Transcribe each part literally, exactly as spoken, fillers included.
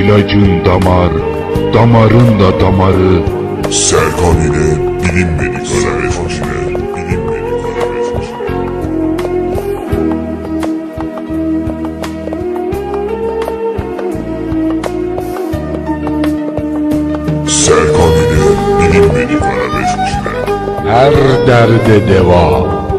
ilacın damar, damarın da damarı. Serkan ile bilinmedik arabeskçiler. Bilinmedik arabeskçiler. Serkan ile bilinmedik arabeskçiler. Her derde deva.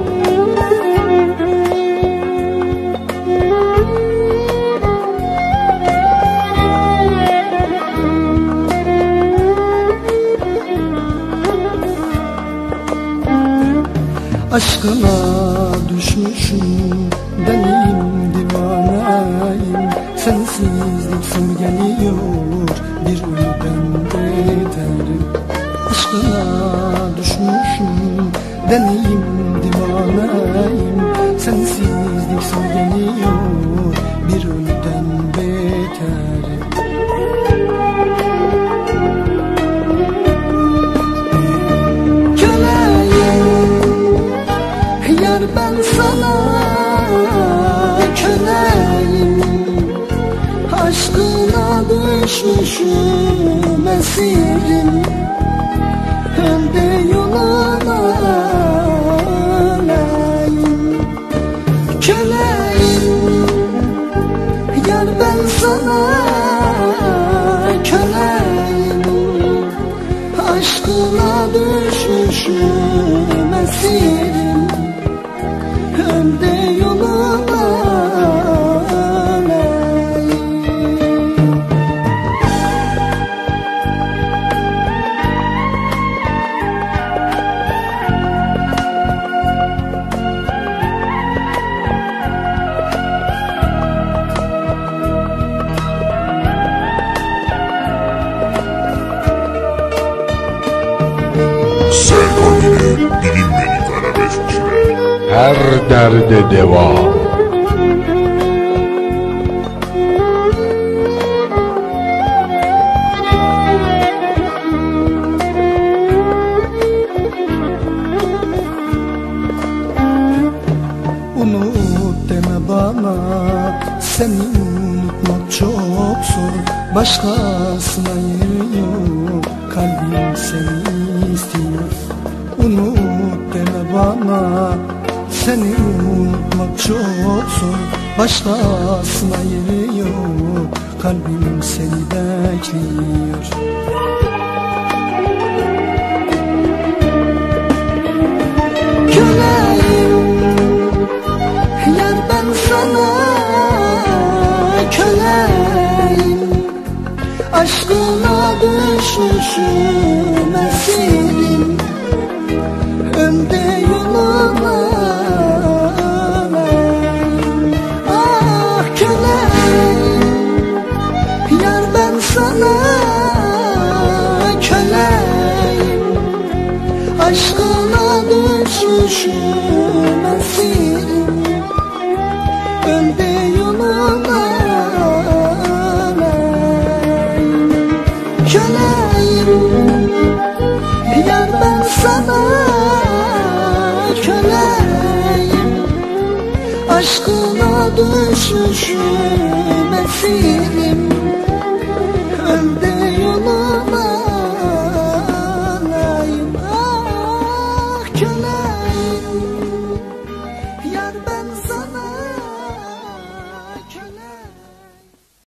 Aşkına düşmüşüm, benim divaneyim. Sensizlik sır geliyor, bir ölüden beterim. Aşkına düşmüşüm, benim divaneyim. Sensizlik sır geliyor, bir ölüden beterim. Ben sana köleyim, aşkına düşmüşüm esirim. Hem de yoluna öleyim, köleyim. Yar ben sana köleyim, aşkına düşmüşüm esirim. Hem de yoluna öleyim. Serkan ile bilinmedik arabeskçiler. Her derde deva. Unut deme bana, seni unutmak çok zor. Başkasına yer yok, kalbim seni istiyor. Unut deme bana, seni unutmak çok zor. Başkasına yeri yok, kalbim seni bekliyor. Köleyim, yar ben sana köleyim. Aşkına düşmüşüm esirim. Önde yoluna öleyim. Ah köleyim, yar ben sana köleyim. Aşkına düşmüşüm esirim. Önde yoluna öleyim. Köleyim, yar ben sana köleyim. Aşkına düşmüşüm esirim.